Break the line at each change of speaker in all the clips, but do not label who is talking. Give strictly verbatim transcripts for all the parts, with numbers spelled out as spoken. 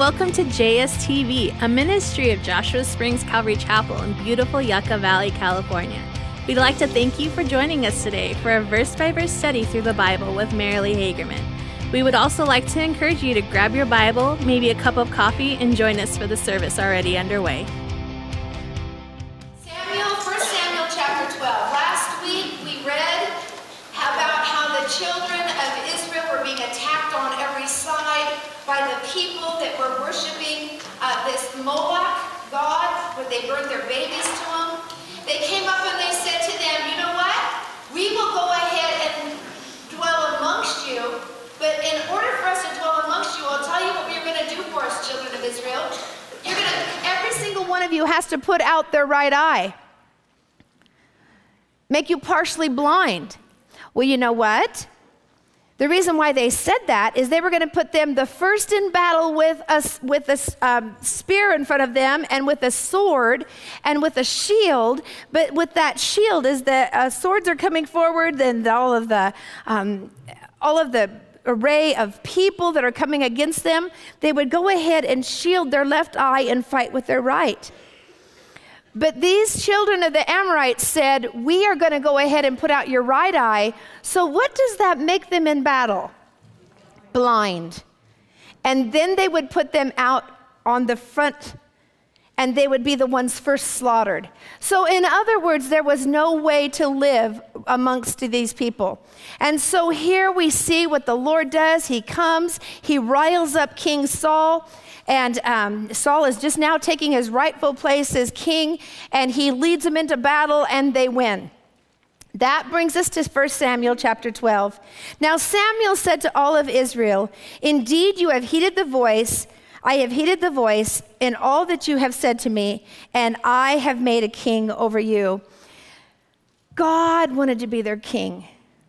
welcome to J S T V, a ministry of Joshua Springs Calvary Chapel in beautiful Yucca Valley, California. We'd like to thank you for joining us today for a verse-by-verse study through the Bible with Marilee Hagerman. We would also like to encourage you to grab your Bible, maybe a cup of coffee, and join us for the service already underway.
Samuel, First Samuel chapter twelve. Last week we read about how the children of Israel were being attacked on every side by the people that were worshiping uh, this Moloch god, where they burned their babies to him. They came up and they said to them, you know what? We will go ahead and dwell amongst you, but in order for us to dwell amongst you, I'll tell you what you're going to do for us, children of Israel. You're going to, every single one of you has to put out their right eye. Make you partially blind. Well, you know what? The reason why they said that is they were going to put them the first in battle with a, with a um, spear in front of them and with a sword and with a shield. But with that shield, as the uh, swords are coming forward, then all of the um, all of the array of people that are coming against them, they would go ahead and shield their left eye and fight with their right. But these children of the Amorites said, we are going to go ahead and put out your right eye. So what does that make them in battle? Blind. And then they would put them out on the front, and they would be the ones first slaughtered. So in other words, there was no way to live amongst these people. And so here we see what the Lord does. He comes, he riles up King Saul, and um, Saul is just now taking his rightful place as king, and he leads them into battle, and they win. That brings us to First Samuel chapter twelve. Now Samuel said to all of Israel, indeed you have heeded the voice, I have heeded the voice in all that you have said to me, and I have made a king over you. God wanted to be their king.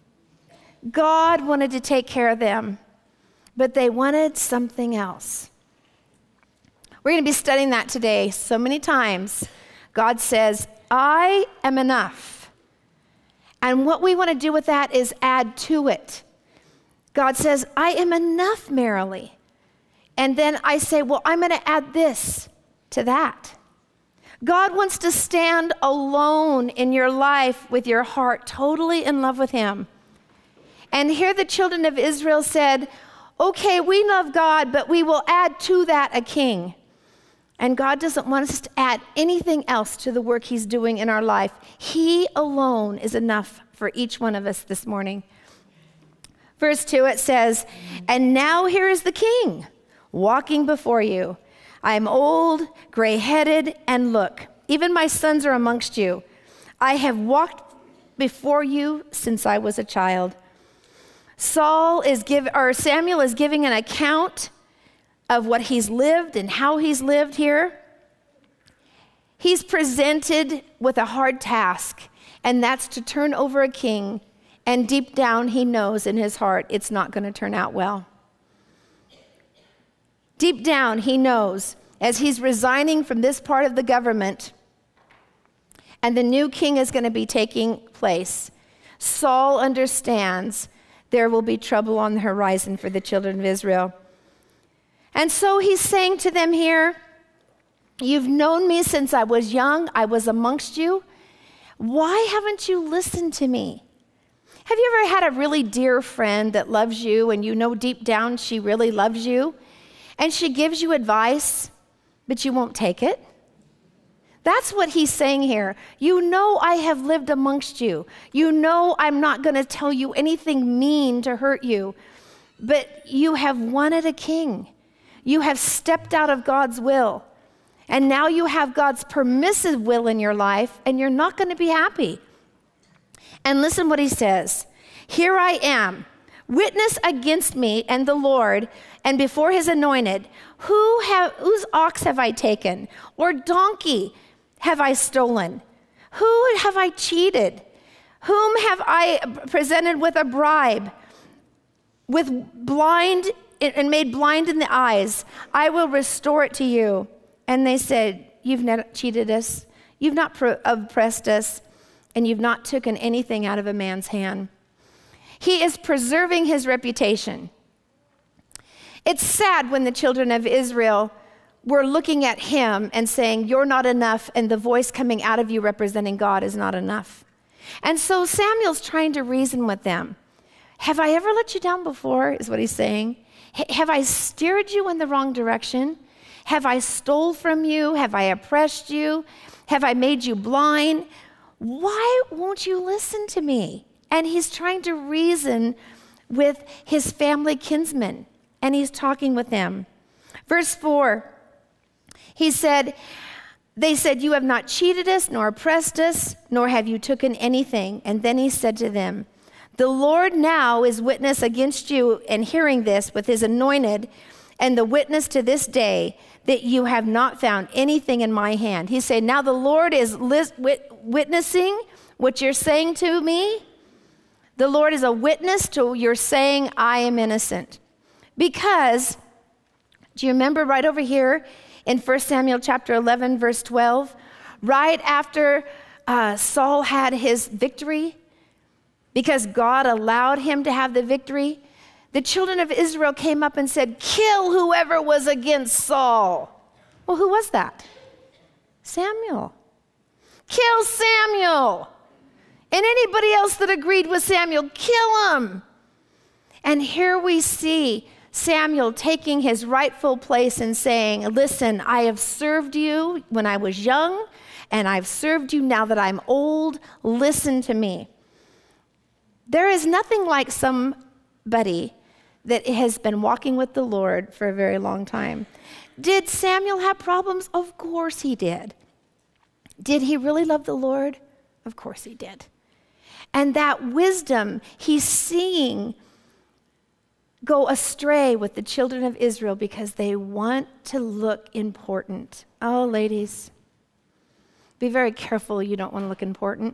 God wanted to take care of them, but they wanted something else. We're going to be studying that today. So many times, God says, I am enough. And what we want to do with that is add to it. God says, I am enough, Marilee. And then I say, well, I'm going to add this to that. God wants to stand alone in your life with your heart totally in love with him. And here the children of Israel said, okay, we love God, but we will add to that a king. And God doesn't want us to add anything else to the work he's doing in our life. He alone is enough for each one of us this morning. Verse two, it says, and now here is the king walking before you. I am old, gray-headed, and look, even my sons are amongst you. I have walked before you since I was a child. Saul is give, or Samuel is giving an account of what he's lived and how he's lived here. He's presented with a hard task, and that's to turn over a king, and deep down he knows in his heart it's not going to turn out well. Deep down he knows, as he's resigning from this part of the government, and the new king is going to be taking place, Saul understands there will be trouble on the horizon for the children of Israel. And so he's saying to them here, you've known me since I was young. I was amongst you. Why haven't you listened to me? Have you ever had a really dear friend that loves you and you know deep down she really loves you and she gives you advice, but you won't take it? That's what he's saying here. You know I have lived amongst you. You know I'm not going to tell you anything mean to hurt you, but you have wanted a king. You have stepped out of God's will, and now you have God's permissive will in your life, and you're not going to be happy. And listen what he says. Here I am, witness against me and the Lord, and before his anointed. Who have, whose ox have I taken, or donkey have I stolen? Who have I cheated? Whom have I presented with a bribe, with blind and made blind in the eyes? I will restore it to you. And they said, you've not cheated us, you've not oppressed us, and you've not taken anything out of a man's hand. He is preserving his reputation. It's sad when the children of Israel were looking at him and saying, you're not enough, and the voice coming out of you representing God is not enough. And so Samuel's trying to reason with them. Have I ever let you down before, is what he's saying. H- have I steered you in the wrong direction? Have I stole from you? Have I oppressed you? Have I made you blind? Why won't you listen to me? And he's trying to reason with his family kinsmen, and he's talking with them. Verse four, he said, they said, you have not cheated us, nor oppressed us, nor have you taken anything. And then he said to them, the Lord now is witness against you, and hearing this with his anointed, and the witness to this day, that you have not found anything in my hand. He said, now the Lord is lis- wit- witnessing what you're saying to me. The Lord is a witness to your saying, I am innocent. Because, do you remember right over here in First Samuel chapter eleven, verse twelve, right after uh, Saul had his victory, because God allowed him to have the victory, the children of Israel came up and said, kill whoever was against Saul. Well, who was that? Samuel. Kill Samuel. And anybody else that agreed with Samuel, kill him. And here we see Samuel taking his rightful place and saying, listen, I have served you when I was young, and I've served you now that I'm old. Listen to me. There is nothing like somebody that has been walking with the Lord for a very long time. Did Samuel have problems? Of course he did. Did he really love the Lord? Of course he did. And that wisdom he's seeing go astray with the children of Israel because they want to look important. Oh, ladies, be very careful you don't want to look important.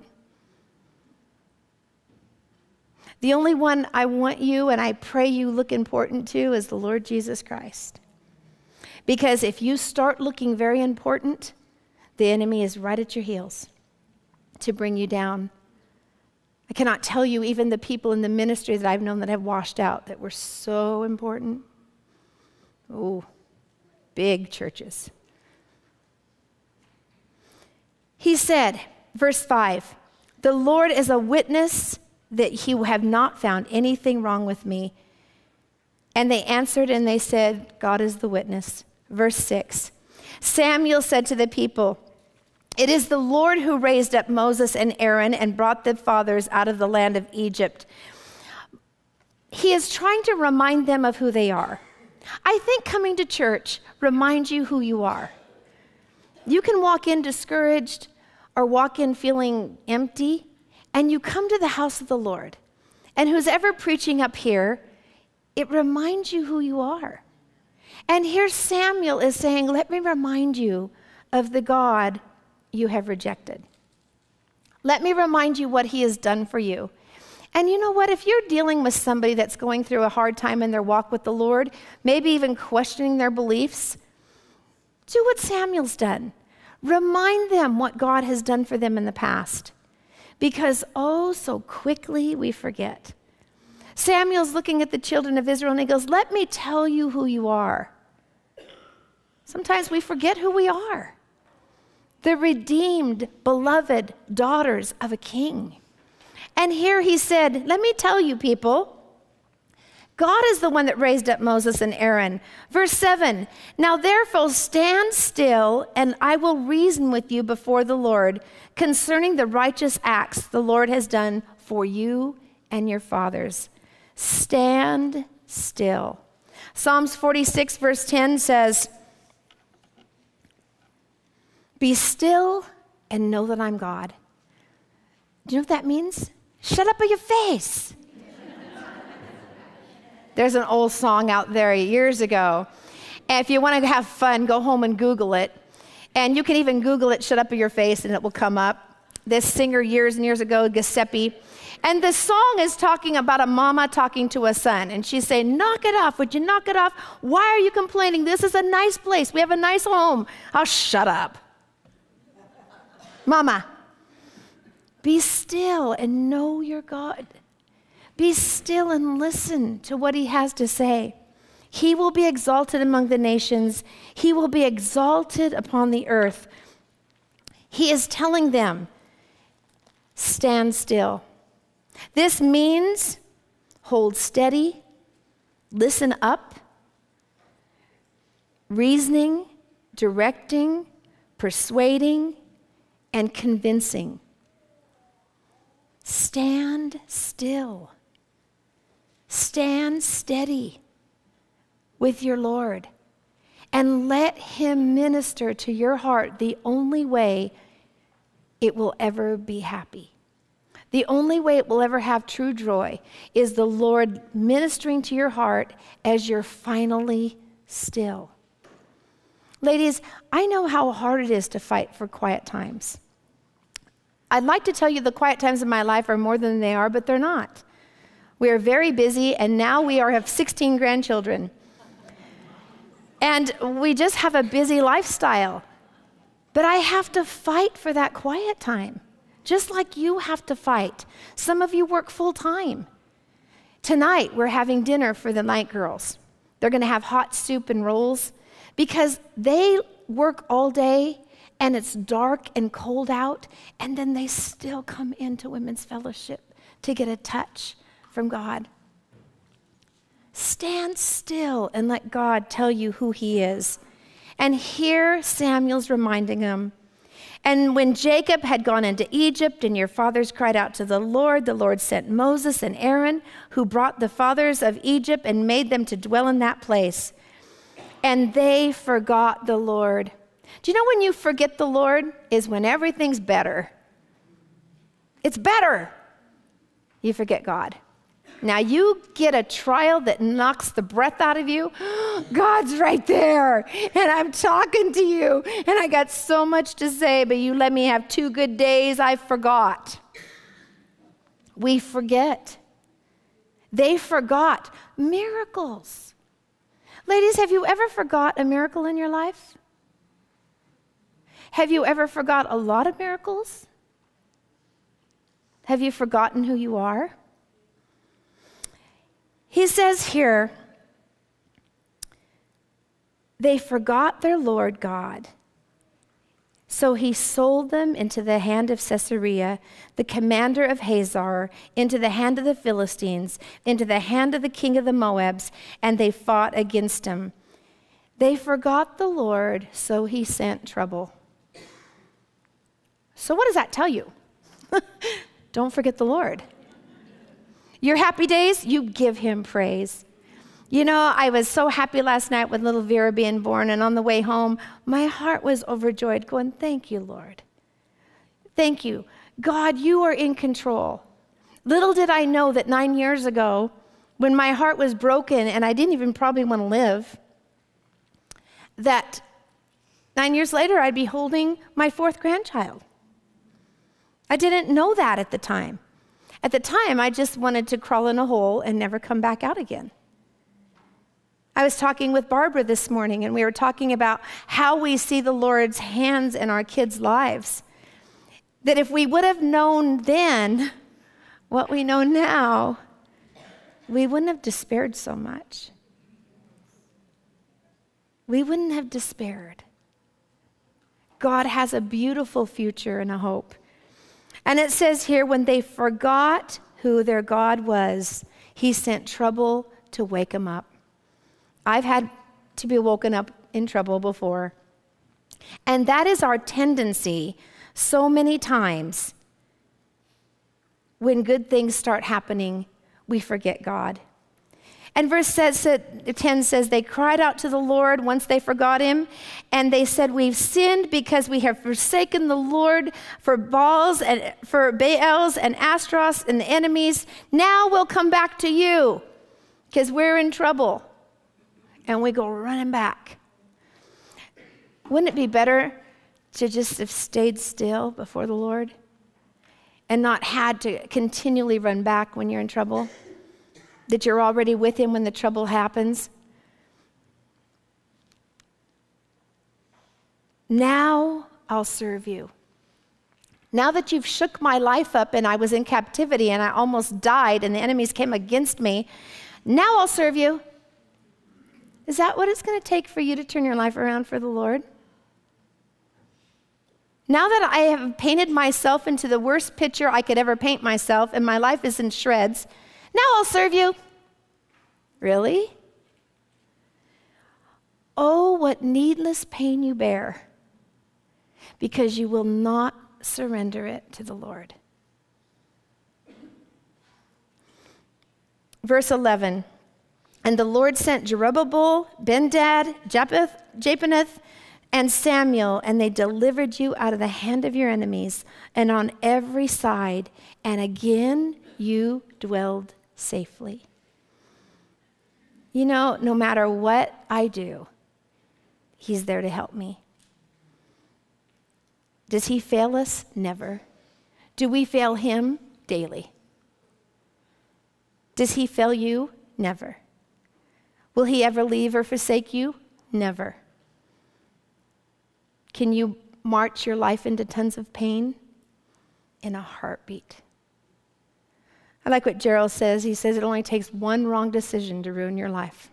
The only one I want you and I pray you look important to is the Lord Jesus Christ. Because if you start looking very important, the enemy is right at your heels to bring you down. I cannot tell you even the people in the ministry that I've known that have washed out that were so important. Oh, big churches. He said, verse five, the Lord is a witness that he have not found anything wrong with me. And they answered and they said, God is the witness. Verse six, Samuel said to the people, it is the Lord who raised up Moses and Aaron and brought the fathers out of the land of Egypt. He is trying to remind them of who they are. I think coming to church reminds you who you are. You can walk in discouraged or walk in feeling empty, and you come to the house of the Lord. And who's ever preaching up here, it reminds you who you are. And here Samuel is saying, let me remind you of the God you have rejected. Let me remind you what he has done for you. And you know what? If you're dealing with somebody that's going through a hard time in their walk with the Lord, maybe even questioning their beliefs, do what Samuel's done. Remind them what God has done for them in the past. Because oh, so quickly we forget. Samuel's looking at the children of Israel and he goes, let me tell you who you are. Sometimes we forget who we are. The redeemed, beloved daughters of a king. And here he said, let me tell you people, God is the one that raised up Moses and Aaron. Verse seven, now therefore stand still, and I will reason with you before the Lord concerning the righteous acts the Lord has done for you and your fathers. Stand still. Psalms forty-six verse ten says, be still and know that I'm God. Do you know what that means? Shut up in your face. There's an old song out there years ago. And if you want to have fun, go home and Google it. And you can even Google it, shut up in your face, and it will come up. This singer years and years ago, Giuseppe. And the song is talking about a mama talking to a son. And she's saying, knock it off. Would you knock it off? Why are you complaining? This is a nice place. We have a nice home. Oh, shut up. Mama, be still and know your God. Be still and listen to what he has to say. He will be exalted among the nations. He will be exalted upon the earth. He is telling them, stand still. This means hold steady, listen up, reasoning, directing, persuading, and convincing. Stand still. Stand steady with your Lord and let him minister to your heart the only way it will ever be happy. The only way it will ever have true joy is the Lord ministering to your heart as you're finally still. Ladies, I know how hard it is to fight for quiet times. I'd like to tell you the quiet times in my life are more than they are, but they're not. We are very busy, and now we are, have sixteen grandchildren. And we just have a busy lifestyle. But I have to fight for that quiet time, just like you have to fight. Some of you work full time. Tonight, we're having dinner for the night girls. They're going to have hot soup and rolls because they work all day and it's dark and cold out, and then they still come into women's fellowship to get a touch from God. Stand still and let God tell you who he is. And here Samuel's reminding him, and when Jacob had gone into Egypt and your fathers cried out to the Lord, the Lord sent Moses and Aaron, who brought the fathers of Egypt and made them to dwell in that place. And they forgot the Lord. Do you know when you forget the Lord is when everything's better? It's better. You forget God. Now you get a trial that knocks the breath out of you. God's right there, and I'm talking to you, and I got so much to say, but you let me have two good days, I forgot. We forget. They forgot miracles. Ladies, have you ever forgot a miracle in your life? Have you ever forgot a lot of miracles? Have you forgotten who you are? He says here, they forgot their Lord God. So he sold them into the hand of Sisera, the commander of Hazor, into the hand of the Philistines, into the hand of the king of the Moabs, and they fought against him. They forgot the Lord, so he sent trouble. So what does that tell you? Don't forget the Lord. Your happy days, you give him praise. You know, I was so happy last night with little Vera being born, and on the way home, my heart was overjoyed, going, thank you, Lord. Thank you. God, you are in control. Little did I know that nine years ago, when my heart was broken and I didn't even probably want to live, that nine years later, I'd be holding my fourth grandchild. I didn't know that at the time. At the time, I just wanted to crawl in a hole and never come back out again. I was talking with Barbara this morning, and we were talking about how we see the Lord's hands in our kids' lives. That if we would have known then what we know now, we wouldn't have despaired so much. We wouldn't have despaired. God has a beautiful future and a hope. And it says here, when they forgot who their God was, he sent trouble to wake them up. I've had to be woken up in trouble before. And that is our tendency so many times. When good things start happening, we forget God. And verse says, ten says, they cried out to the Lord once they forgot him, and they said, we've sinned because we have forsaken the Lord for Baals and for Baals and Astros and the enemies. Now we'll come back to you because we're in trouble. And we go running back. Wouldn't it be better to just have stayed still before the Lord and not had to continually run back when you're in trouble? That you're already with him when the trouble happens. Now I'll serve you. Now that you've shook my life up and I was in captivity and I almost died and the enemies came against me, now I'll serve you. Is that what it's going to take for you to turn your life around for the Lord? Now that I have painted myself into the worst picture I could ever paint myself and my life is in shreds, now I'll serve you. Really? Oh, what needless pain you bear, because you will not surrender it to the Lord. Verse eleven, and the Lord sent Jerubbabel, Ben-Dad, Japheth, Japhanath, and Samuel, and they delivered you out of the hand of your enemies, and on every side, and again you dwelled safely. You know, no matter what I do, He's there to help me. Does He fail us? Never. Do we fail Him? Daily. Does He fail you? Never. Will He ever leave or forsake you? Never. Can you march your life into tons of pain? In a heartbeat. I like what Gerald says. He says it only takes one wrong decision to ruin your life.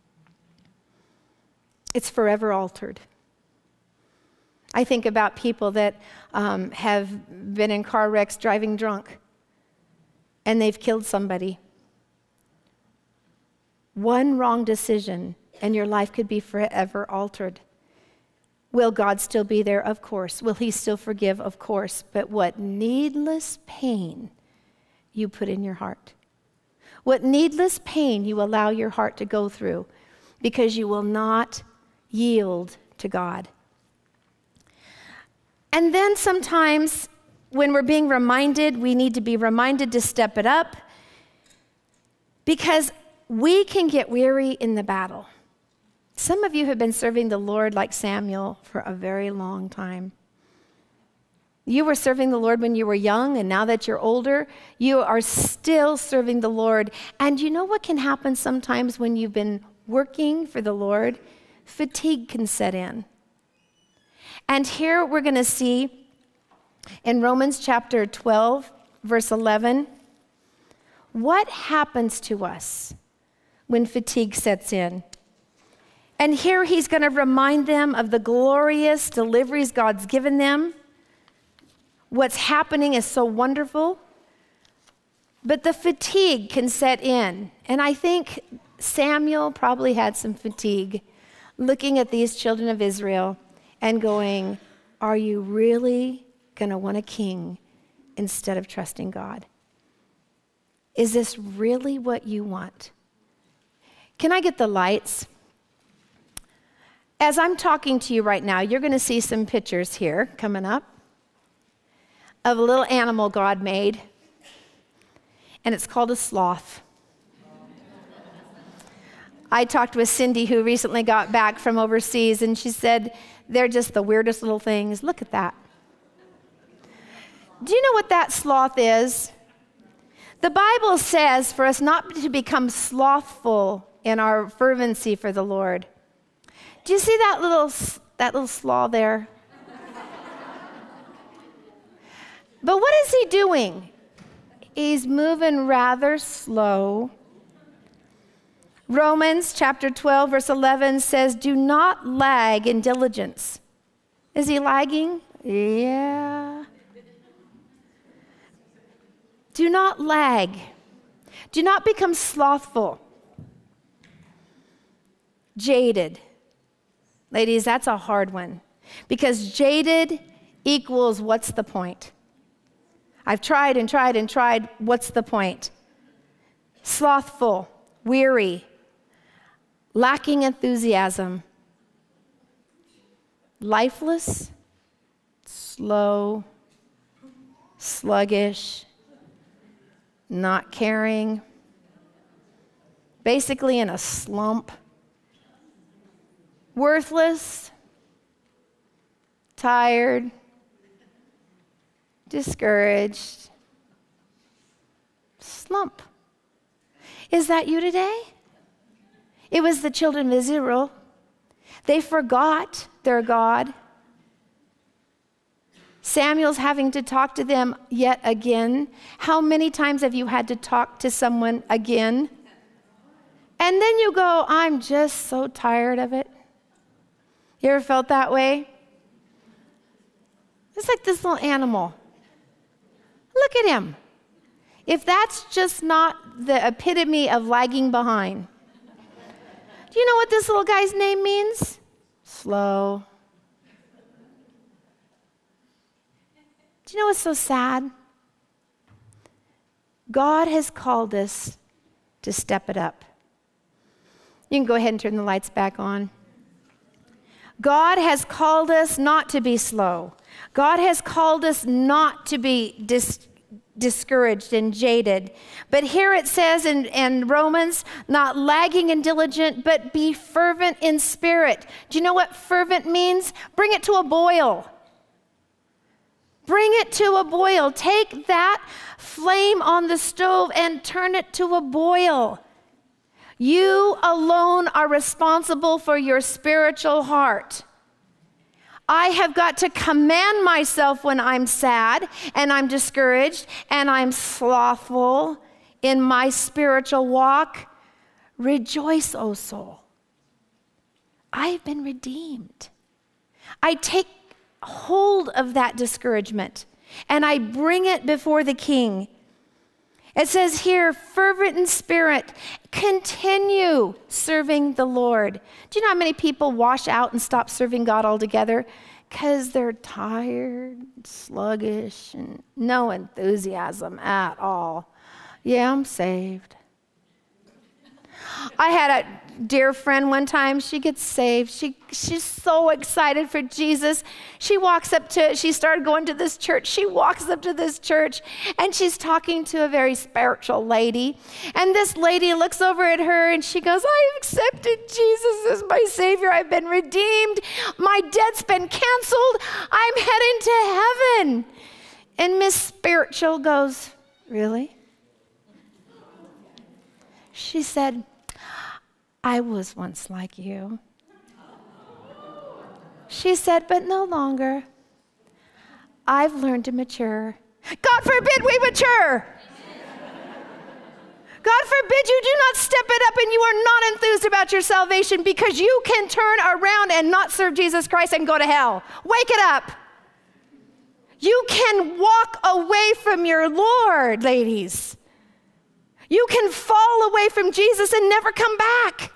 It's forever altered. I think about people that um, have been in car wrecks driving drunk, and they've killed somebody. One wrong decision, and your life could be forever altered. Will God still be there? Of course. Will He still forgive? Of course. But what needless pain you put in your heart. What needless pain you allow your heart to go through because you will not yield to God. And then sometimes when we're being reminded, we need to be reminded to step it up, because we can get weary in the battle. Some of you have been serving the Lord like Samuel for a very long time. You were serving the Lord when you were young, and now that you're older, you are still serving the Lord. And you know what can happen sometimes when you've been working for the Lord? Fatigue can set in. And here we're going to see in Romans chapter twelve, verse eleven, what happens to us when fatigue sets in. And here he's going to remind them of the glorious deliveries God's given them. What's happening is so wonderful. But the fatigue can set in. And I think Samuel probably had some fatigue looking at these children of Israel and going, are you really going to want a king instead of trusting God? Is this really what you want? Can I get the lights? As I'm talking to you right now, you're going to see some pictures here coming up of a little animal God made, and it's called a sloth. I talked with Cindy, who recently got back from overseas, and she said, they're just the weirdest little things. Look at that. Do you know what that sloth is? The Bible says for us not to become slothful in our fervency for the Lord. Do you see that little, that little sloth there? But what is he doing? He's moving rather slow. Romans chapter twelve, verse eleven says, do not lag in diligence. Is he lagging? Yeah. Do not lag. Do not become slothful. Jaded. Ladies, that's a hard one, because jaded equals what's the point? I've tried and tried and tried. What's the point? Slothful, weary, lacking enthusiasm, lifeless, slow, sluggish, not caring, basically in a slump, worthless, tired, discouraged, slump. Is that you today? It was the children of Israel. They forgot their God. Samuel's having to talk to them yet again. How many times have you had to talk to someone again? And then you go, I'm just so tired of it. You ever felt that way? It's like this little animal. Look at him. If that's just not the epitome of lagging behind. Do you know what this little guy's name means? Slow. Do you know what's so sad? God has called us to step it up. You can go ahead and turn the lights back on. God has called us not to be slow. God has called us not to be dis- discouraged and jaded. But here it says in, in Romans, not lagging and diligent, but be fervent in spirit. Do you know what fervent means? Bring it to a boil. Bring it to a boil. Take that flame on the stove and turn it to a boil. You alone are responsible for your spiritual heart. I have got to command myself when I'm sad and I'm discouraged and I'm slothful in my spiritual walk. Rejoice, O soul. I've been redeemed. I take hold of that discouragement and I bring it before the King. It says here, fervent in spirit, continue serving the Lord. Do you know how many people wash out and stop serving God altogether? Because they're tired, sluggish, and no enthusiasm at all. Yeah, I'm saved. I had a dear friend one time. She gets saved. She she's so excited for Jesus. She walks up to, she started going to this church. She walks up to this church and she's talking to a very spiritual lady. And this lady looks over at her and she goes, I've accepted Jesus as my Savior. I've been redeemed. My debt's been canceled. I'm heading to heaven. And Miss Spiritual goes, really? She said, I was once like you. She said, but no longer. I've learned to mature. God forbid we mature. God forbid you do not step it up and you are not enthused about your salvation, because you can turn around and not serve Jesus Christ and go to hell. Wake it up. You can walk away from your Lord, ladies. You can fall away from Jesus and never come back.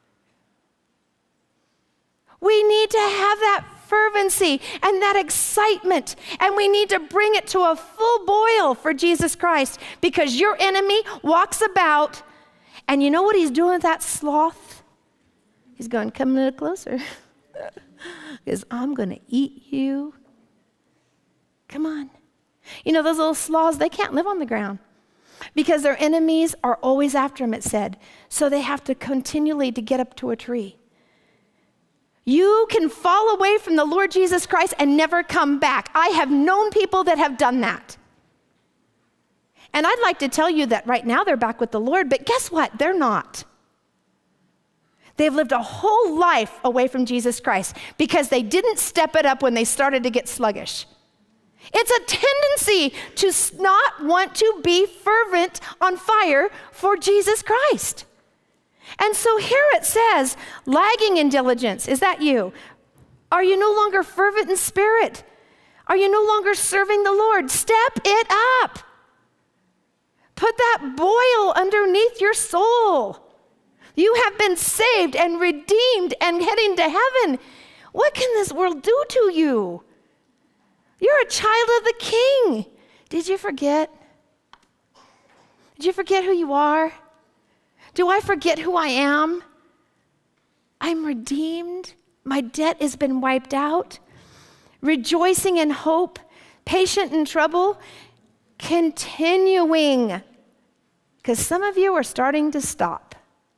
We need to have that fervency and that excitement, and we need to bring it to a full boil for Jesus Christ, because your enemy walks about, and you know what he's doing with that sloth? He's going, come a little closer, because I'm going to eat you. Come on. You know, those little sloths, they can't live on the ground, because their enemies are always after them, it said. So they have to continually to get up to a tree. You can fall away from the Lord Jesus Christ and never come back. I have known people that have done that. And I'd like to tell you that right now they're back with the Lord, but guess what? They're not. They've lived a whole life away from Jesus Christ because they didn't step it up when they started to get sluggish. It's a tendency to not want to be fervent on fire for Jesus Christ. And so here it says, lagging in diligence. Is that you? Are you no longer fervent in spirit? Are you no longer serving the Lord? Step it up. Put that boil underneath your soul. You have been saved and redeemed and heading to heaven. What can this world do to you? You're a child of the King. Did you forget? Did you forget who you are? Do I forget who I am? I'm redeemed. My debt has been wiped out. Rejoicing in hope, patient in trouble, continuing. Because some of you are starting to stop.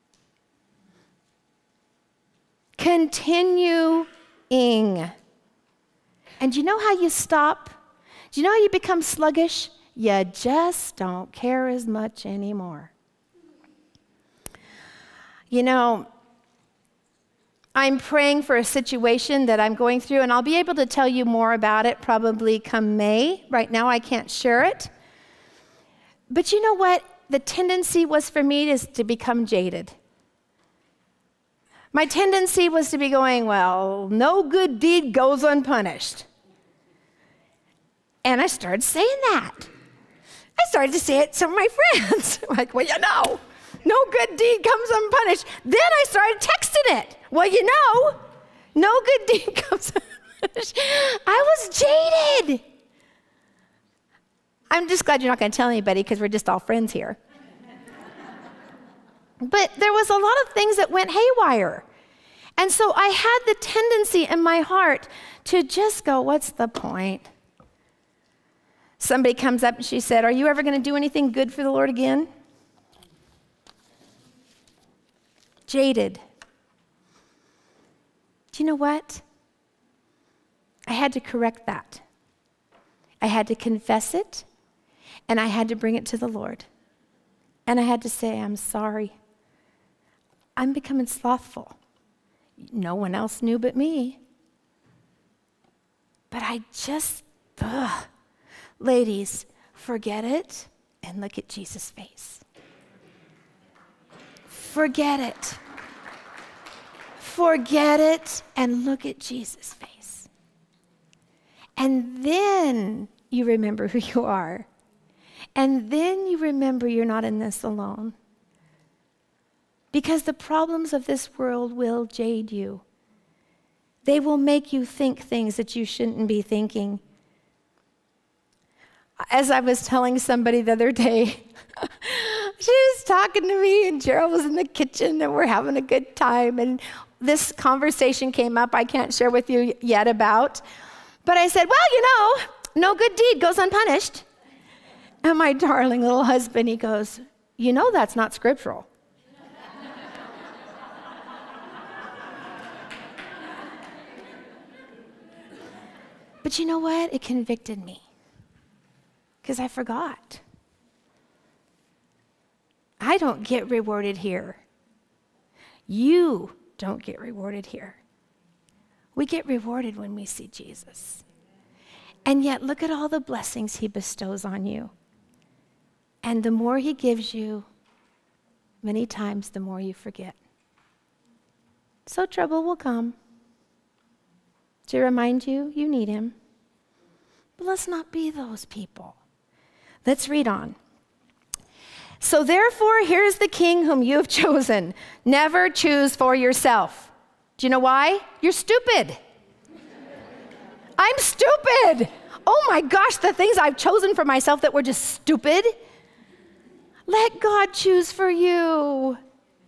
Continuing. And do you know how you stop? Do you know how you become sluggish? You just don't care as much anymore. You know, I'm praying for a situation that I'm going through, and I'll be able to tell you more about it probably come May. Right now, I can't share it. But you know what? The tendency was for me is to become jaded. My tendency was to be going, well, no good deed goes unpunished. And I started saying that. I started to say it to my friends. Like, well, you know, no good deed comes unpunished. Then I started texting it. Well, you know, no good deed comes unpunished. I was jaded. I'm just glad you're not going to tell anybody because we're just all friends here. But there was a lot of things that went haywire. And so I had the tendency in my heart to just go, what's the point? Somebody comes up and she said, are you ever going to do anything good for the Lord again? Jaded. Do you know what? I had to correct that. I had to confess it, and I had to bring it to the Lord. And I had to say, I'm sorry. I'm becoming slothful. No one else knew but me. But I just, ugh. Ladies, forget it and look at Jesus' face. Forget it. Forget it and look at Jesus' face. And then you remember who you are. And then you remember you're not in this alone. Because the problems of this world will jade you. They will make you think things that you shouldn't be thinking. As I was telling somebody the other day, she was talking to me, and Gerald was in the kitchen, and we're having a good time. And this conversation came up I can't share with you yet about. But I said, well, you know, no good deed goes unpunished. And my darling little husband, he goes, you know that's not scriptural. But you know what? It convicted me. Because I forgot. I don't get rewarded here. You don't get rewarded here. We get rewarded when we see Jesus. And yet, look at all the blessings he bestows on you. And the more he gives you, many times the more you forget. So trouble will come to remind you you need him. But let's not be those people. Let's read on. So therefore, here's the king whom you have chosen. Never choose for yourself. Do you know why? You're stupid. I'm stupid. Oh my gosh, the things I've chosen for myself that were just stupid. Let God choose for you.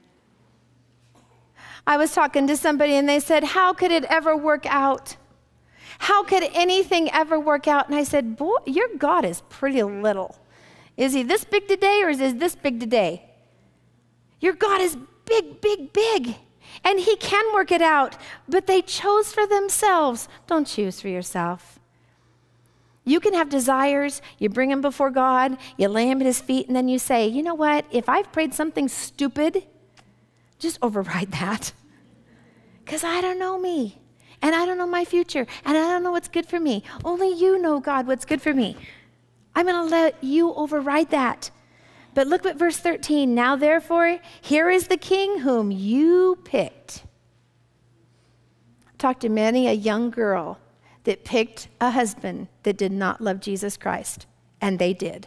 I was talking to somebody and they said, how could it ever work out? How could anything ever work out? And I said, boy, your God is pretty little. Is he this big today or is he this big today? Your God is big, big, big. And he can work it out. But they chose for themselves. Don't choose for yourself. You can have desires. You bring them before God. You lay them at his feet. And then you say, you know what? If I've prayed something stupid, just override that. Because I don't know me. And I don't know my future. And I don't know what's good for me. Only you know, God, what's good for me. I'm going to let you override that. But look at verse thirteen. Now, therefore, here is the king whom you picked. I talked to many a young girl that picked a husband that did not love Jesus Christ. And they did.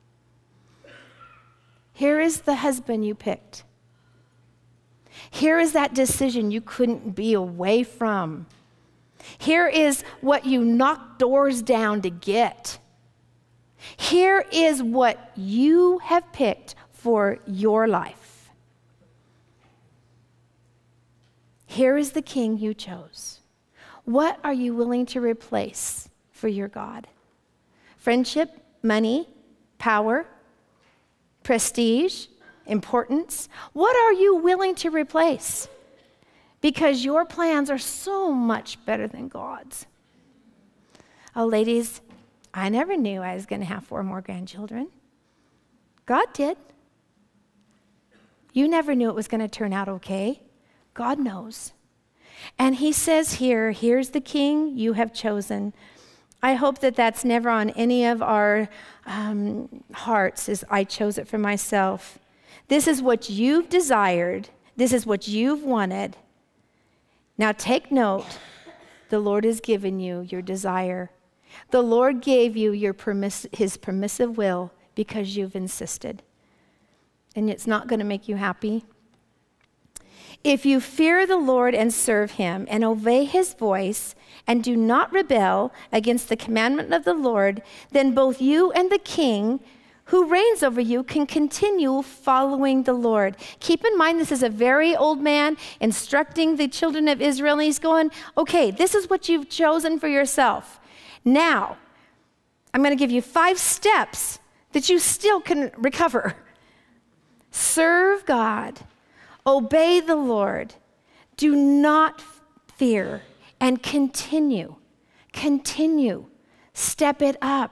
Here is the husband you picked. Here is that decision you couldn't be away from. Here is what you knocked doors down to get. Here is what you have picked for your life. Here is the king you chose. What are you willing to replace for your God? Friendship, money, power, prestige, importance. What are you willing to replace? Because your plans are so much better than God's. Oh, ladies, I never knew I was going to have four more grandchildren. God did. You never knew it was going to turn out okay. God knows. And he says here, here's the king you have chosen. I hope that that's never on any of our um, hearts as I chose it for myself. This is what you've desired. This is what you've wanted. Now take note, the Lord has given you your desire. The Lord gave you your permiss- his permissive will because you've insisted. And it's not going to make you happy. If you fear the Lord and serve him and obey his voice and do not rebel against the commandment of the Lord, then both you and the king who reigns over you can continue following the Lord. Keep in mind, this is a very old man instructing the children of Israel, and he's going, okay, this is what you've chosen for yourself. Now, I'm going to give you five steps that you still can recover. Serve God, obey the Lord, do not fear, and continue, continue, step it up.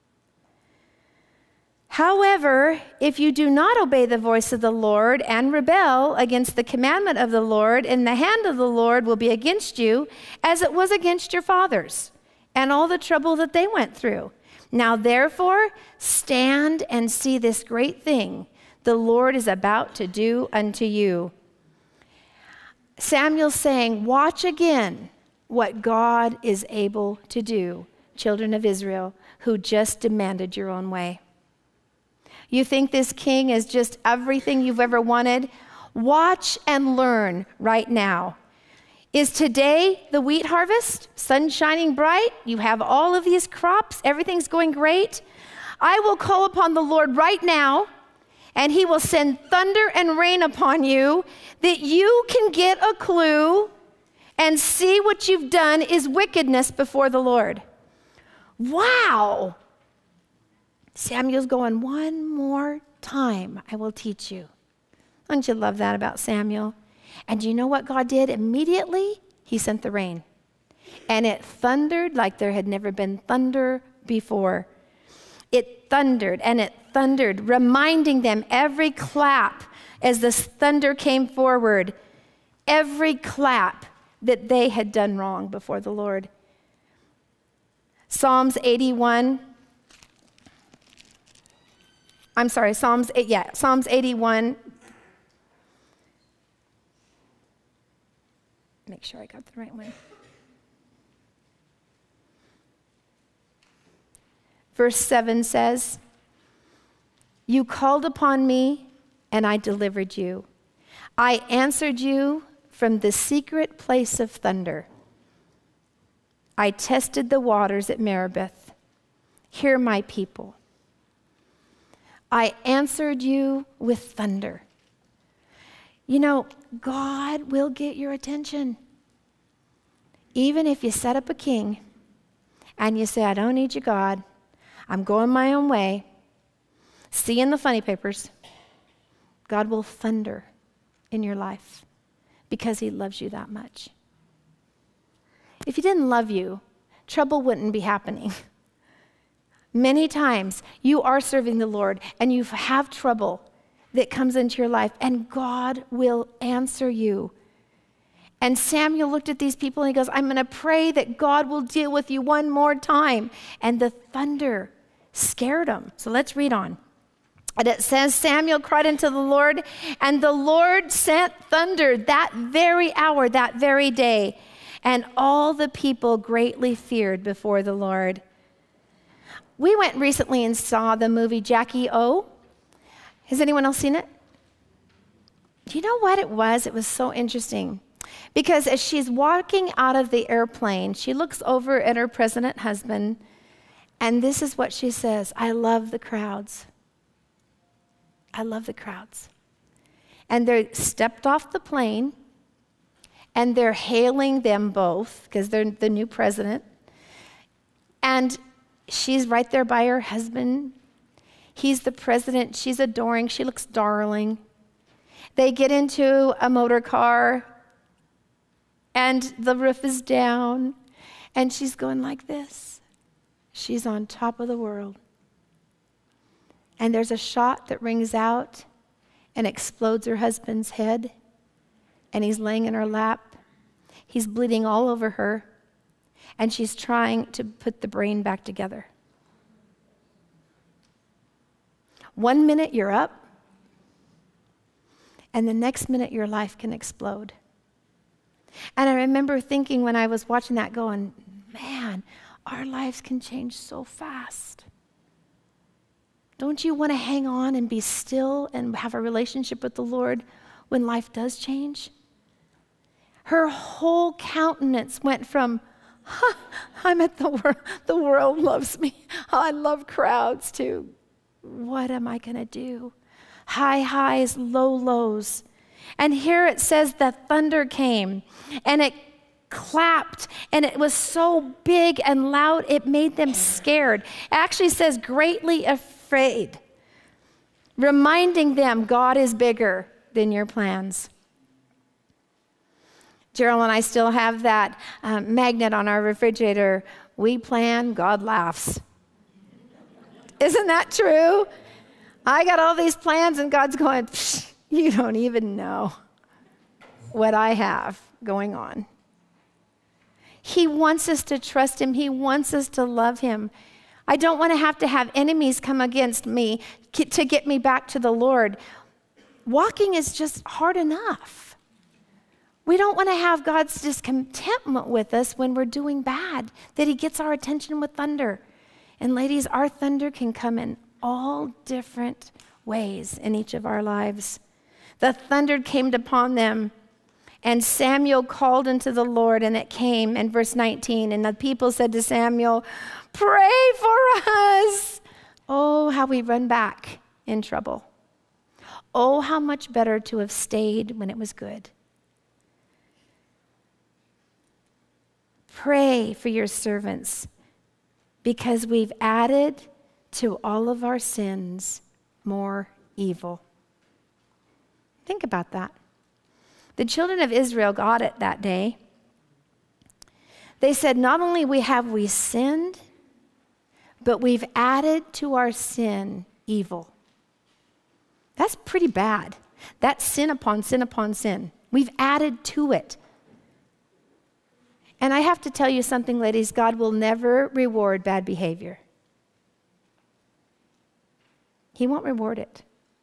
However, if you do not obey the voice of the Lord and rebel against the commandment of the Lord, and the hand of the Lord will be against you, as it was against your fathers, and all the trouble that they went through. Now therefore, stand and see this great thing the Lord is about to do unto you. Samuel's saying, watch again what God is able to do, children of Israel, who just demanded your own way. You think this king is just everything you've ever wanted? Watch and learn right now. Is today the wheat harvest? Sun shining bright? You have all of these crops? Everything's going great? I will call upon the Lord right now, and he will send thunder and rain upon you, that you can get a clue and see what you've done is wickedness before the Lord. Wow! Samuel's going, one more time, I will teach you. Don't you love that about Samuel? And do you know what God did? Immediately, he sent the rain. And it thundered like there had never been thunder before. It thundered and it thundered, reminding them every clap as the thunder came forward, every clap that they had done wrong before the Lord. Psalms eighty-one. I'm sorry, Psalms, yeah, Psalms eighty-one. Make sure I got the right one. Verse seven says, you called upon me, and I delivered you. I answered you from the secret place of thunder. I tested the waters at Meribah. Hear my people. I answered you with thunder. You know, God will get your attention. Even if you set up a king and you say, I don't need you, God. I'm going my own way. See in the funny papers. God will thunder in your life because he loves you that much. If he didn't love you, trouble wouldn't be happening. Many times you are serving the Lord and you have trouble that comes into your life, and God will answer you. And Samuel looked at these people and he goes, I'm going to pray that God will deal with you one more time. And the thunder scared him. So let's read on. And it says, Samuel cried unto the Lord, and the Lord sent thunder that very hour, that very day. And all the people greatly feared before the Lord. We went recently and saw the movie Jackie O. Has anyone else seen it? Do you know what it was? It was so interesting. Because as she's walking out of the airplane, she looks over at her president husband, and this is what she says, I love the crowds. I love the crowds. And they stepped off the plane, and they're hailing them both, because they're the new president. And she's right there by her husband. He's the president. She's adoring. She looks darling. They get into a motor car, and the roof is down, and she's going like this. She's on top of the world. And there's a shot that rings out and explodes her husband's head, and he's laying in her lap. He's bleeding all over her, and she's trying to put the brain back together. One minute you're up, and the next minute your life can explode. And I remember thinking when I was watching that going, man, our lives can change so fast. Don't you want to hang on and be still and have a relationship with the Lord when life does change? Her whole countenance went from, huh, I'm at the world, the world loves me. I love crowds too. What am I going to do? High highs, low lows. And here it says the thunder came and it clapped, and it was so big and loud it made them scared. It actually says greatly afraid, reminding them God is bigger than your plans. Gerald and I still have that um, magnet on our refrigerator. We plan, God laughs. Isn't that true? I got all these plans and God's going, psh, you don't even know what I have going on. He wants us to trust him. He wants us to love him. I don't want to have to have enemies come against me to get me back to the Lord. Walking is just hard enough. We don't want to have God's discontentment with us when we're doing bad, that he gets our attention with thunder. And ladies, our thunder can come in all different ways in each of our lives. The thunder came upon them, and Samuel called unto the Lord, and it came in verse nineteen. And the people said to Samuel, pray for us. Oh, how we run back in trouble. Oh, how much better to have stayed when it was good. Pray for your servants, because we've added to all of our sins more evil. Think about that. The children of Israel got it that day. They said, not only we have we sinned, but we've added to our sin evil. That's pretty bad. That's sin upon sin upon sin. We've added to it. And I have to tell you something, ladies, God will never reward bad behavior. He won't reward it.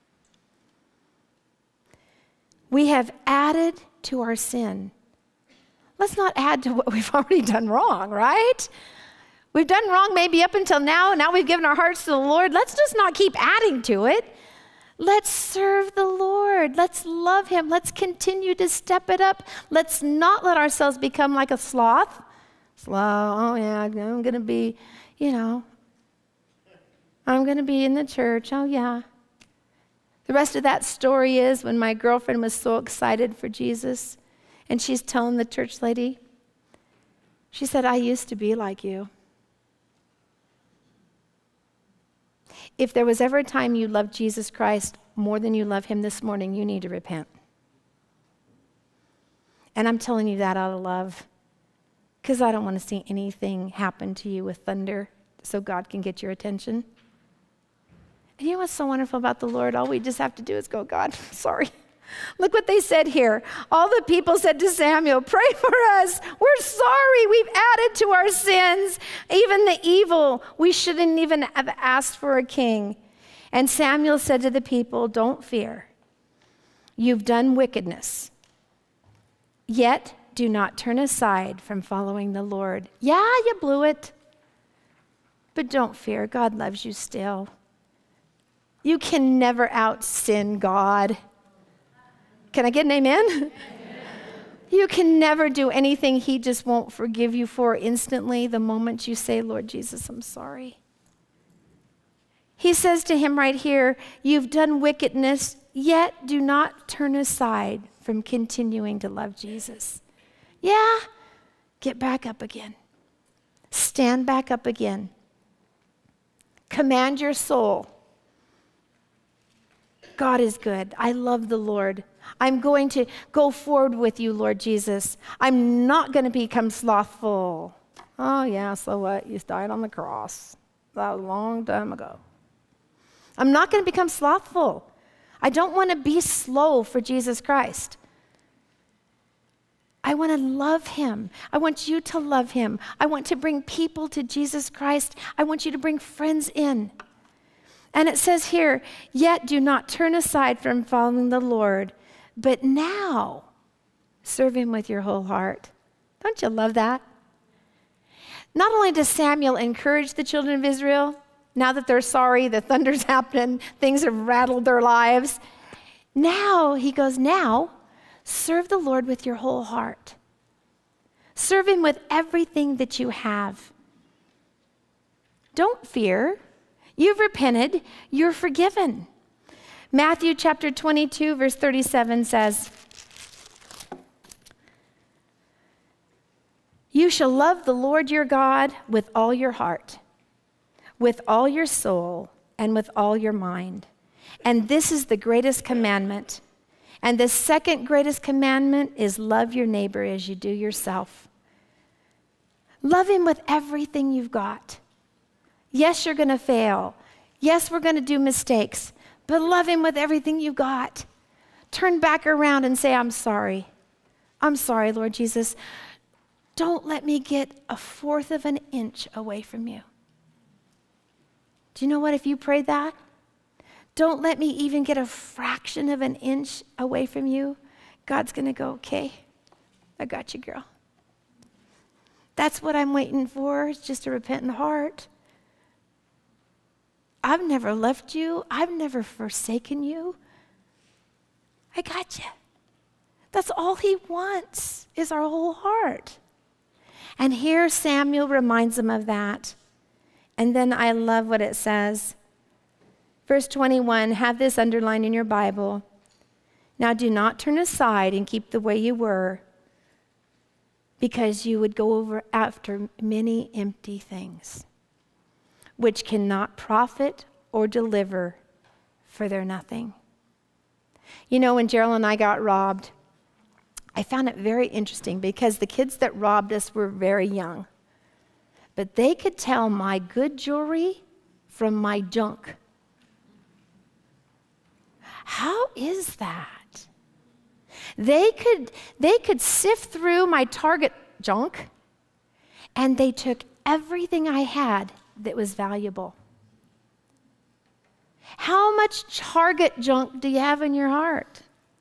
We have added to our sin. Let's not add to what we've already done wrong, right? We've done wrong maybe up until now, and now we've given our hearts to the Lord. Let's just not keep adding to it. Let's serve the Lord. Let's love him. Let's continue to step it up. Let's not let ourselves become like a sloth. Slow, oh yeah, I'm going to be, you know, I'm going to be in the church. Oh yeah. The rest of that story is when my girlfriend was so excited for Jesus, and she's telling the church lady, she said, I used to be like you. If there was ever a time you loved Jesus Christ more than you love him this morning, you need to repent. And I'm telling you that out of love, because I don't want to see anything happen to you with thunder so God can get your attention. And you know what's so wonderful about the Lord? All we just have to do is go, God, sorry. Look what they said here. All the people said to Samuel, pray for us. We're sorry. We've added to our sins, even the evil. We shouldn't even have asked for a king. And Samuel said to the people, don't fear. You've done wickedness. Yet do not turn aside from following the Lord. Yeah, you blew it. But don't fear. God loves you still. You can never out-sin God. Can I get an amen? Amen? You can never do anything he just won't forgive you for instantly the moment you say, Lord Jesus, I'm sorry. He says to him right here, you've done wickedness, yet do not turn aside from continuing to love Jesus. Yeah, get back up again. Stand back up again. Command your soul. God is good. I love the Lord. I'm going to go forward with you, Lord Jesus. I'm not going to become slothful. Oh, yeah, so what? You died on the cross. That was a long time ago. I'm not going to become slothful. I don't want to be slow for Jesus Christ. I want to love him. I want you to love him. I want to bring people to Jesus Christ. I want you to bring friends in. And it says here, yet do not turn aside from following the Lord, but now Serve him with your whole heart. Don't you love that? Not only does Samuel encourage the children of Israel, now that they're sorry, the thunder's happened, things have rattled their lives. Now, he goes, now, serve the Lord with your whole heart. Serve him with everything that you have. Don't fear. You've repented. You're forgiven. Matthew chapter twenty-two, verse thirty-seven says, you shall love the Lord your God with all your heart, with all your soul, and with all your mind. And this is the greatest commandment. And the second greatest commandment is love your neighbor as you do yourself. Love him with everything you've got. Yes, you're going to fail. Yes, we're going to do mistakes. But love him with everything you've got. Turn back around and say, I'm sorry. I'm sorry, Lord Jesus. Don't let me get a fourth of an inch away from you. Do you know what? If you prayed that, don't let me even get a fraction of an inch away from you. God's going to go, okay, I got you, girl. That's what I'm waiting for. It's just a repentant heart. I've never left you. I've never forsaken you. I got you. That's all he wants is our whole heart. And here Samuel reminds him of that. And then I love what it says. Verse twenty-one, have this underlined in your Bible. Now do not turn aside and keep the way you were, because you would go over after many empty things, which cannot profit or deliver, for they're nothing. You know, when Gerald and I got robbed, I found it very interesting because the kids that robbed us were very young. But they could tell my good jewelry from my junk. How is that? They could, they could sift through my Target junk, and they took everything I had that was valuable. How much Target junk do you have in your heart?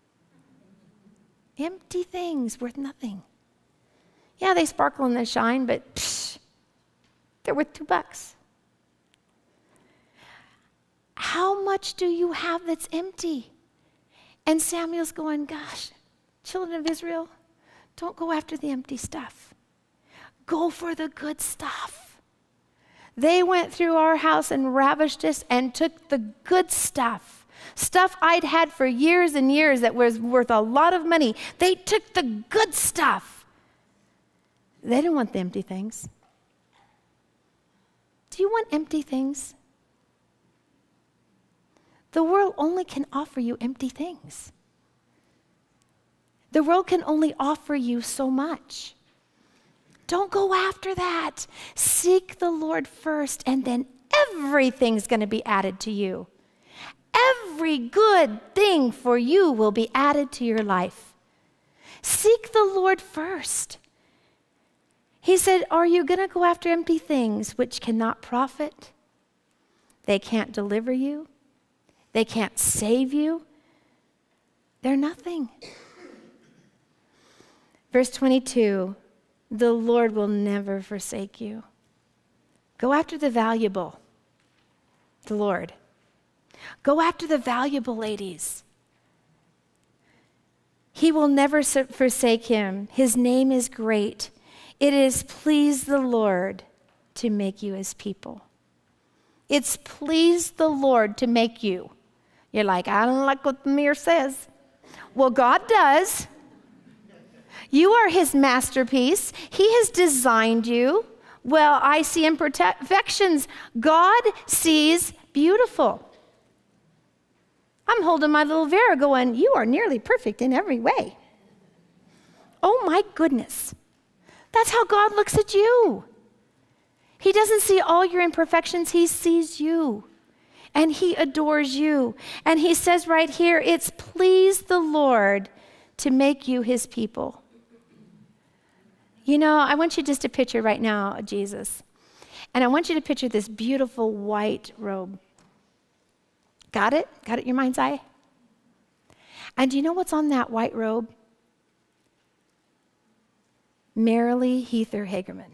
Empty things worth nothing. Yeah, they sparkle and they shine, but psh, they're worth two bucks. How much do you have that's empty? And Samuel's going, gosh, children of Israel, don't go after the empty stuff. Go for the good stuff. They went through our house and ravished us and took the good stuff. Stuff I'd had for years and years that was worth a lot of money. They took the good stuff. They didn't want the empty things. Do you want empty things? The world only can offer you empty things. The world can only offer you so much. Don't go after that. Seek the Lord first, and then everything's going to be added to you. Every good thing for you will be added to your life. Seek the Lord first. He said, are you going to go after empty things which cannot profit? They can't deliver you. They can't save you. They're nothing. Verse twenty-two, the Lord will never forsake you. Go after the valuable, the Lord. Go after the valuable, ladies. He will never forsake him. His name is great. It is pleased the Lord to make you his people. It's pleased the Lord to make you. You're like, I don't like what the mirror says. Well, God does. You are his masterpiece. He has designed you. Well, I see imperfections. God sees beautiful. I'm holding my little Vera going, you are nearly perfect in every way. Oh my goodness. That's how God looks at you. He doesn't see all your imperfections. He sees you. And he adores you. And he says right here, it's pleased the Lord to make you his people. You know, I want you just to picture right now Jesus. And I want you to picture this beautiful white robe. Got it? Got it in your mind's eye? And do you know what's on that white robe? Marilee Heather Hagerman,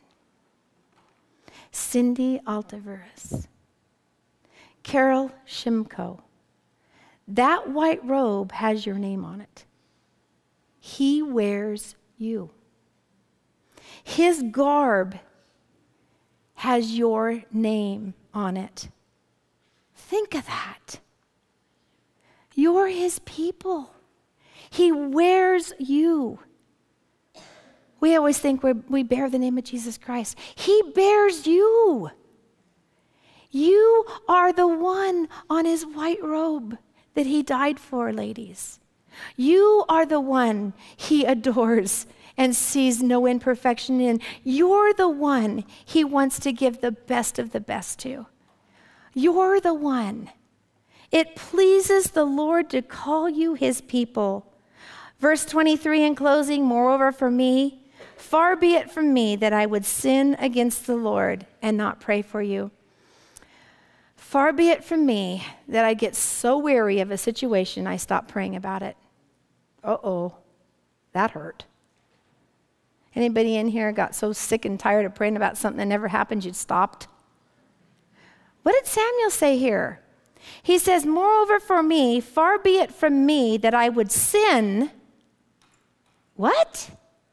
Cindy Altaveras, Carol Shimko. That white robe has your name on it. He wears you. His garb has your name on it. Think of that. You're his people. He wears you. We always think we we bear the name of Jesus Christ. He bears you. You are the one on his white robe that he died for, ladies. You are the one he adores and sees no imperfection in. You're the one he wants to give the best of the best to. You're the one. It pleases the Lord to call you his people. Verse twenty-three in closing, moreover for me, far be it from me that I would sin against the Lord and not pray for you. Far be it from me that I get so weary of a situation I stop praying about it. Uh-oh, that hurt. Anybody in here got so sick and tired of praying about something that never happened, you stopped? What did Samuel say here? He says, moreover for me, far be it from me that I would sin. What?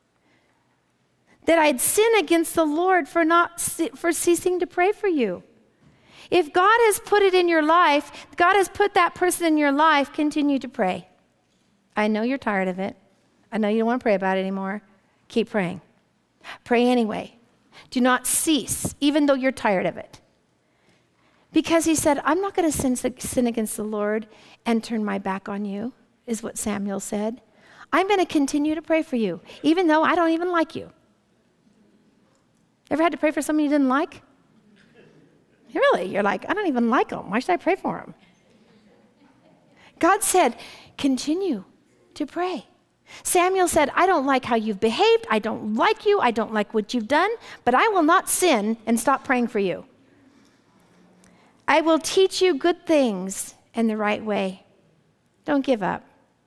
That I'd sin against the Lord for not for ceasing to pray for you. If God has put it in your life, God has put that person in your life, continue to pray. I know you're tired of it. I know you don't want to pray about it anymore. Keep praying. Pray anyway. Do not cease, even though you're tired of it. Because he said, I'm not going to sin, sin against the Lord and turn my back on you, is what Samuel said. I'm going to continue to pray for you, even though I don't even like you. Ever had to pray for someone you didn't like? Really? You're like, I don't even like them. Why should I pray for them? God said, continue to pray. Samuel said, I don't like how you've behaved. I don't like you. I don't like what you've done, but I will not sin and stop praying for you. I will teach you good things in the right way. Don't give up.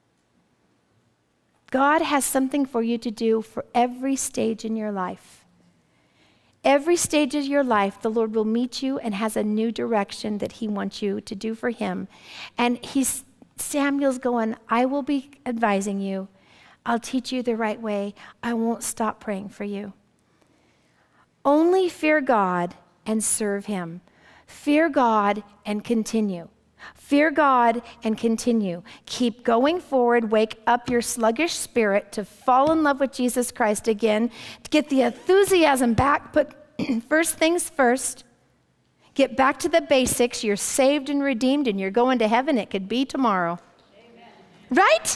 God has something for you to do for every stage in your life. Every stage of your life, the Lord will meet you and has a new direction that he wants you to do for him. And he's, Samuel's going, I will be advising you. I'll teach you the right way. I won't stop praying for you. Only fear God and serve him. Fear God and continue. Fear God and continue. Keep going forward. Wake up your sluggish spirit to fall in love with Jesus Christ again. To get the enthusiasm back. Put first things first. Get back to the basics. You're saved and redeemed and you're going to heaven. It could be tomorrow. Amen. Right?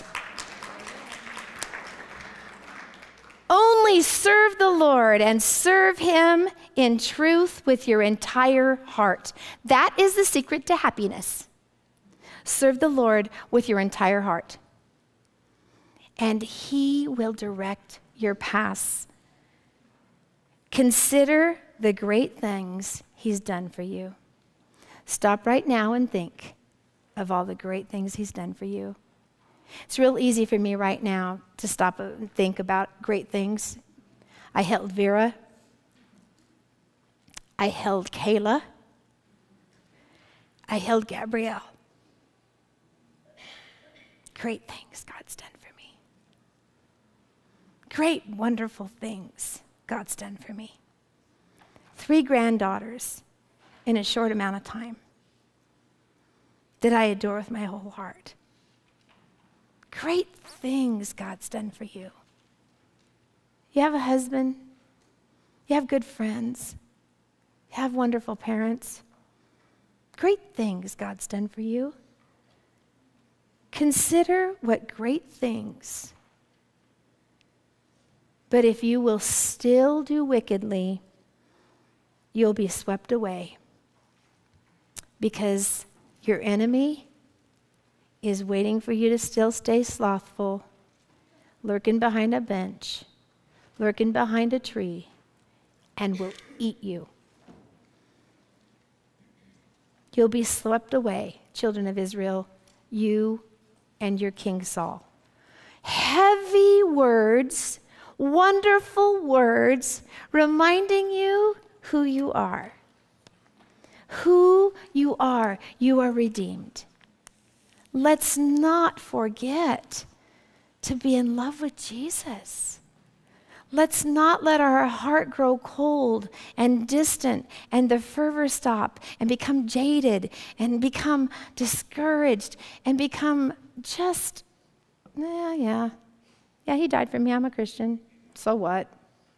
Only serve the Lord and serve him in truth with your entire heart. That is the secret to happiness. Serve the Lord with your entire heart. And he will direct your paths. Consider the great things he's done for you. Stop right now and think of all the great things he's done for you. It's real easy for me right now to stop and think about great things. I held Vera. I held Kayla. I held Gabrielle. Great things God's done for me. Great, wonderful things God's done for me. Three granddaughters in a short amount of time that I adore with my whole heart. Great things God's done for you. You have a husband. You have good friends. You have wonderful parents. Great things God's done for you. Consider what great things. But if you will still do wickedly, you'll be swept away. Because your enemy is waiting for you to still stay slothful, lurking behind a bench, lurking behind a tree, and will eat you. You'll be swept away, children of Israel, you and your King Saul. Heavy words wonderful words reminding you who you are. Who you are. You are redeemed. Let's not forget to be in love with Jesus. Let's not let our heart grow cold and distant and the fervor stop and become jaded and become discouraged and become just, yeah, yeah. Yeah, he died for me. I'm a Christian. So what?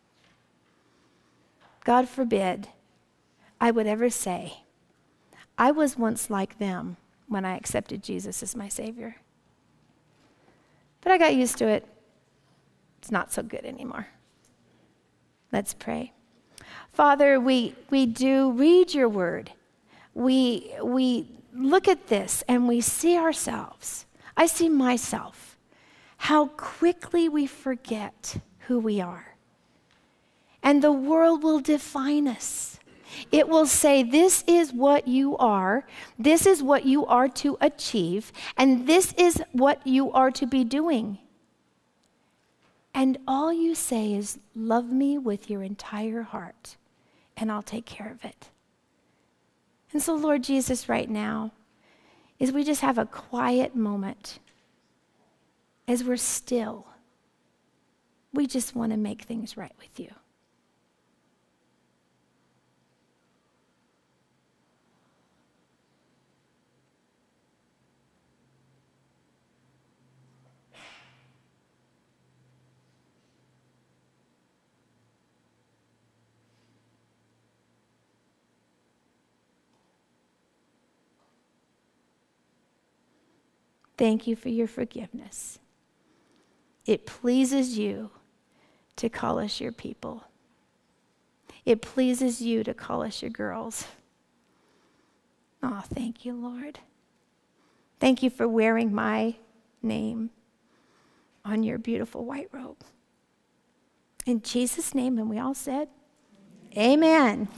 God forbid I would ever say, I was once like them when I accepted Jesus as my Savior. But I got used to it. It's not so good anymore. Let's pray. Father, we, we do read your word. We, we look at this and we see ourselves. I see myself. How quickly we forget who we are. And the world will define us. It will say, this is what you are, this is what you are to achieve, and this is what you are to be doing. And all you say is, love me with your entire heart, and I'll take care of it. And so, Lord Jesus, right now, as we just have a quiet moment, as we're still, we just want to make things right with you. Thank you for your forgiveness. It pleases you to call us your people. It pleases you to call us your girls. Oh, thank you, Lord. Thank you for wearing my name on your beautiful white robe. In Jesus' name, and we all said, amen.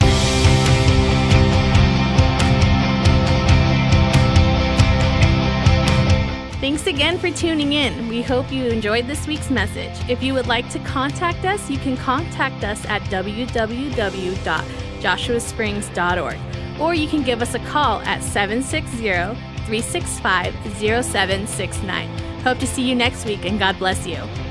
Thanks again for tuning in. We hope you enjoyed this week's message. If you would like to contact us, you can contact us at w w w dot joshua springs dot org, or you can give us a call at seven six zero, three six five, zero seven six nine. Hope to see you next week, and God bless you.